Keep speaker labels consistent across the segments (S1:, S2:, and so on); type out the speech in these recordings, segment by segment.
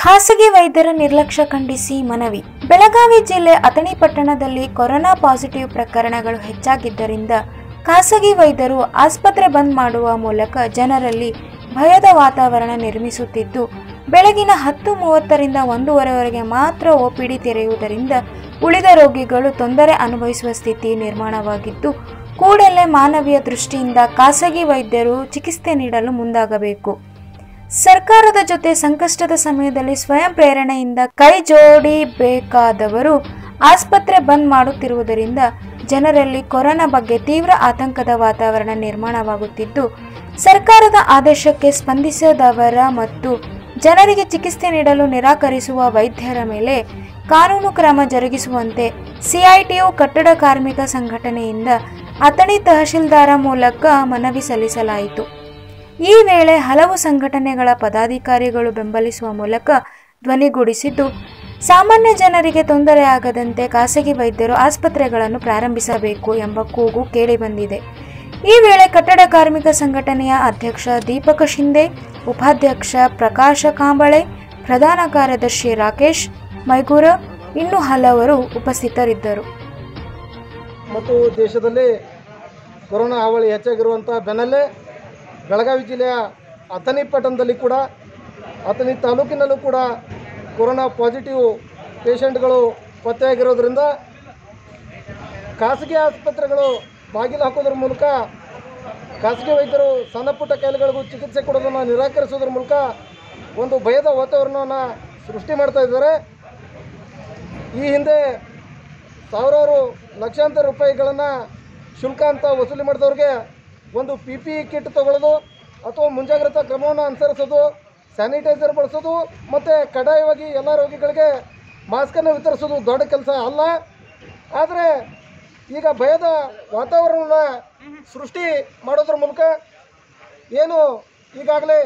S1: ಖಾಸಗಿ ವೈದ್ಯರ ನಿರ್ಲಕ್ಷ್ಯ ಖಂಡಿಸಿ ಮನವಿ. ಬೆಳಗಾವಿ ಜಿಲ್ಲೆ ಅಥಣಿ ಪಟ್ಟಣದಲ್ಲಿ ಕೊರೋನಾ ಪಾಸಿಟಿವ್ ಪ್ರಕರಣಗಳು ಹೆಚ್ಚಾಗಿದ್ದರಿಂದ ಖಾಸಗಿ ವೈದ್ಯರು ಆಸ್ಪತ್ರೆ ಬಂದ್ ಮಾಡುವ ಮೂಲಕ ಜನರಲ್ಲಿ ಭಯದ ವಾತಾವರಣ ನಿರ್ಮಿಸುತ್ತಿದ್ದು, ಬೆಳಗಿನ 10:30ರಿಂದ 1:30ವರೆಗೆ ಮಾತ್ರ ಒಪಿಡಿ ತೆರೆಯುವುದರಿಂದ ಉಳಿದ ರೋಗಿಗಳು ತೊಂದರೆ ಅನುಭವಿಸುವ ಸ್ಥಿತಿ ನಿರ್ಮಾಣವಾಗಿದ್ದು, ಕೂಡಲೇ ಮಾನವೀಯ ದೃಷ್ಟಿಯಿಂದ ಖಾಸಗಿ ವೈದ್ಯರು ಚಿಕಿತ್ಸೆ ನೀಡಲು ಮುಂದಾಗಬೇಕು. ಸರ್ಕಾರದ ಜೊತೆ ಸಂಕಷ್ಟದ ಸಮಯದಲ್ಲಿ ಸ್ವಯಂ ಪ್ರೇರಣೆಯಿಂದ ಕೈ ಜೋಡಿಸಬೇಕಾದವರು ಆಸ್ಪತ್ರೆ ಬಂದ್ ಮಾಡುತ್ತಿರುವುದರಿಂದ ಜನರಲ್ಲಿ ಕೊರೋನಾ ಬಗ್ಗೆ ತೀವ್ರ ಆತಂಕದ ವಾತಾವರಣ ನಿರ್ಮಾಣವಾಗುತ್ತಿದ್ದು, ಸರ್ಕಾರದ ಆದೇಶಕ್ಕೆ ಸ್ಪಂದಿಸದವರ ಮತ್ತು ಜನರಿಗೆ ಚಿಕಿತ್ಸೆ ನೀಡಲು ನಿರಾಕರಿಸುವ ವೈದ್ಯರ ಮೇಲೆ ಕಾನೂನು ಕ್ರಮ ಜರುಗಿಸುವಂತೆ ಸಿಐಟಿಯು ಕಟ್ಟಡ ಕಾರ್ಮಿಕ ಸಂಘಟನೆಯಿಂದ ಅಥಣಿ ತಹಶೀಲ್ದಾರ ಮೂಲಕ ಮನವಿ ಸಲ್ಲಿಸಲಾಯಿತು. ಈ ವೇಳೆ ಹಲವು ಸಂಘಟನೆಗಳ ಪದಾಧಿಕಾರಿಗಳು ಬೆಂಬಲಿಸುವ ಮೂಲಕ ಧ್ವನಿಗೂಡಿಸಿದ್ದು, ಸಾಮಾನ್ಯ ಜನರಿಗೆ ತೊಂದರೆಯಾಗದಂತೆ ಖಾಸಗಿ ವೈದ್ಯರು ಆಸ್ಪತ್ರೆಗಳನ್ನು ಪ್ರಾರಂಭಿಸಬೇಕು ಎಂಬ ಕೂಗು ಕೇಳಿಬಂದಿದೆ. ಈ ವೇಳೆ ಕಟ್ಟಡ ಕಾರ್ಮಿಕ ಸಂಘಟನೆಯ ಅಧ್ಯಕ್ಷ ದೀಪಕ ಶಿಂದೆ, ಉಪಾಧ್ಯಕ್ಷ ಪ್ರಕಾಶ ಕಾಂಬಳೆ, ಪ್ರಧಾನ ಕಾರ್ಯದರ್ಶಿ ರಾಕೇಶ್ ಮೈಗೂರ ಇನ್ನೂ ಹಲವರು ಉಪಸ್ಥಿತರಿದ್ದರು.
S2: ಮತ್ತು ದೇಶದಲ್ಲಿ ಕೊರೋನಾ ಹಾವಳಿ ಹೆಚ್ಚಾಗಿರುವಂಥ ಬೆನ್ನಲ್ಲೇ ಬೆಳಗಾವಿ ಜಿಲ್ಲೆಯ ಅಥಣಿ ಪಟ್ಟಣದಲ್ಲಿ ಕೂಡ, ಅಥಣಿ ತಾಲೂಕಿನಲ್ಲೂ ಕೂಡ ಕೊರೋನಾ ಪಾಸಿಟಿವ್ ಪೇಷಂಟ್ಗಳು ಪತ್ತೆಯಾಗಿರೋದ್ರಿಂದ ಖಾಸಗಿ ಆಸ್ಪತ್ರೆಗಳು ಬಾಗಿಲು ಹಾಕೋದ್ರ ಮೂಲಕ ಖಾಸಗಿ ವೈದ್ಯರು ಸಣ್ಣ ಪುಟ್ಟ ಕಾಯಿಲೆಗಳಿಗೂ ಚಿಕಿತ್ಸೆ ಕೊಡೋದನ್ನು ನಿರಾಕರಿಸೋದ್ರ ಮೂಲಕ ಒಂದು ಭಯದ ವಾತಾವರಣವನ್ನು ಸೃಷ್ಟಿ ಮಾಡ್ತಾ ಇದ್ದಾರೆ. ಈ ಹಿಂದೆ ಸಾವಿರಾರು ಲಕ್ಷಾಂತರ ರೂಪಾಯಿಗಳನ್ನು ಶುಲ್ಕ ಅಂತ ವಸೂಲಿ ಮಾಡಿದವ್ರಿಗೆ ಒಂದು PPE ಕಿಟ್ ತಗೊಳ್ಳೋದು ಅಥವಾ ಮುಂಜಾಗ್ರತಾ ಕ್ರಮವನ್ನು ಅನುಸರಿಸೋದು, ಸ್ಯಾನಿಟೈಸರ್ ಬಳಸೋದು ಮತ್ತು ಕಡ್ಡಾಯವಾಗಿ ಎಲ್ಲ ರೋಗಿಗಳಿಗೆ ಮಾಸ್ಕನ್ನು ವಿತರಿಸೋದು ದೊಡ್ಡ ಕೆಲಸ ಅಲ್ಲ. ಆದರೆ ಈಗ ಭಯದ ವಾತಾವರಣವನ್ನು ಸೃಷ್ಟಿ ಮಾಡೋದ್ರ ಮೂಲಕ ಏನು ಈಗಾಗಲೇ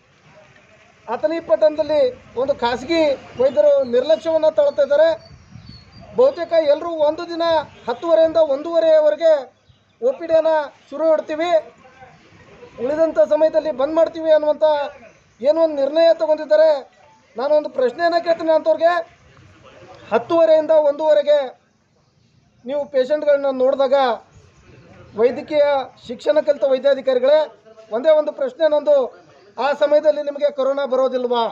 S2: ಅಥಣಿ ಪಟ್ಟಣದಲ್ಲಿ ಒಂದು ಖಾಸಗಿ ವೈದ್ಯರು ನಿರ್ಲಕ್ಷ್ಯವನ್ನು ತಾಳ್ತಾ ಇದ್ದಾರೆ. ಬಹುತೇಕ ಎಲ್ಲರೂ ಒಂದು ದಿನ 10:30ರಿಂದ 1:30ವರೆಗೆ OPDಯನ್ನು ಶುರು ಮಾಡ್ತೀವಿ, ಉಳಿದಂಥ ಸಮಯದಲ್ಲಿ ಬಂದ್ ಮಾಡ್ತೀವಿ ಅನ್ನುವಂಥ ಏನೋ ಒಂದು ನಿರ್ಣಯ ತಗೊಂಡಿದ್ದಾರೆ. ನಾನೊಂದು ಪ್ರಶ್ನೆಯನ್ನು ಕೇಳ್ತೀನಿ ಅಂಥವ್ರಿಗೆ, 10:30ರಿಂದ 1:30ವರೆಗೆ ನೀವು ಪೇಷಂಟ್ಗಳನ್ನ ನೋಡಿದಾಗ ವೈದ್ಯಕೀಯ ಶಿಕ್ಷಣ ಕಲಿತ ವೈದ್ಯಾಧಿಕಾರಿಗಳೇ, ಒಂದೇ ಒಂದು ಪ್ರಶ್ನೆ ನಂದು, ಆ ಸಮಯದಲ್ಲಿ ನಿಮಗೆ ಕೊರೋನಾ ಬರೋದಿಲ್ವಾ?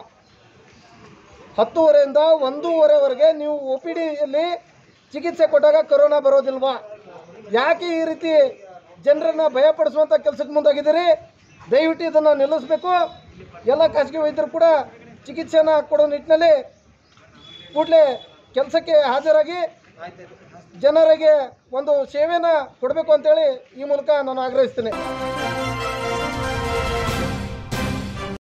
S2: 10:30ರಿಂದ 1:30ವರೆಗೆ ನೀವು OPDಯಲ್ಲಿ ಚಿಕಿತ್ಸೆ ಕೊಟ್ಟಾಗ ಕೊರೋನಾ ಬರೋದಿಲ್ವಾ? ಯಾಕೆ ಈ ರೀತಿ ಜನರನ್ನು ಭಯಪಡಿಸುವಂಥ ಕೆಲಸಕ್ಕೆ ಮುಂದಾಗಿದ್ದೀರಿ? ದಯವಿಟ್ಟು ಇದನ್ನು ನಿಲ್ಲಿಸಬೇಕು. ಎಲ್ಲ ಖಾಸಗಿ ವೈದ್ಯರು ಕೂಡ ಚಿಕಿತ್ಸೆಯನ್ನು ಕೊಡೋ ನಿಟ್ಟಿನಲ್ಲಿ ಕೂಡಲೇ ಕೆಲಸಕ್ಕೆ ಹಾಜರಾಗಿ ಜನರಿಗೆ ಒಂದು ಸೇವೆಯನ್ನು ಕೊಡಬೇಕು ಅಂತೇಳಿ ಈ ಮೂಲಕ ನಾನು ಆಗ್ರಹಿಸ್ತೀನಿ.